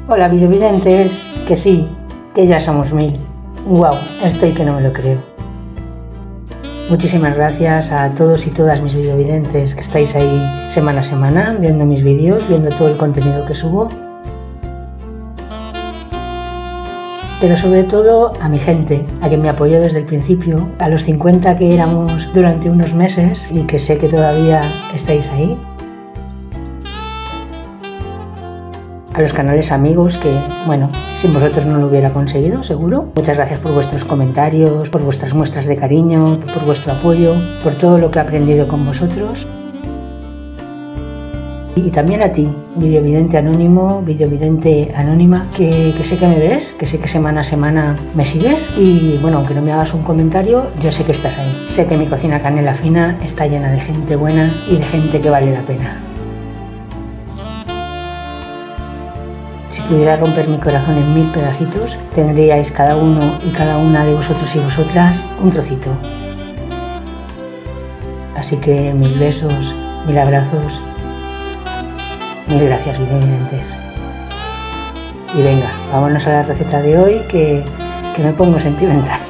Hola videovidentes, que sí, que ya somos 1000. Wow, estoy que no me lo creo. Muchísimas gracias a todos y todas mis videovidentes que estáis ahí semana a semana viendo mis vídeos, viendo todo el contenido que subo. Pero sobre todo a mi gente, a quien me apoyó desde el principio, a los 50 que éramos durante unos meses y que sé que todavía estáis ahí. A los canales amigos que, bueno, sin vosotros no lo hubiera conseguido, seguro. Muchas gracias por vuestros comentarios, por vuestras muestras de cariño, por vuestro apoyo, por todo lo que he aprendido con vosotros. Y también a ti, videovidente anónimo, videovidente anónima, que sé que me ves, que sé que semana a semana me sigues y bueno, aunque no me hagas un comentario, yo sé que estás ahí. Sé que mi cocina canela fina está llena de gente buena y de gente que vale la pena. Si pudiera romper mi corazón en 1000 pedacitos, tendríais cada uno y cada una de vosotros y vosotras un trocito. Así que 1000 besos, 1000 abrazos. 1000 gracias, videovidentes. Y venga, vámonos a la receta de hoy que me pongo sentimental.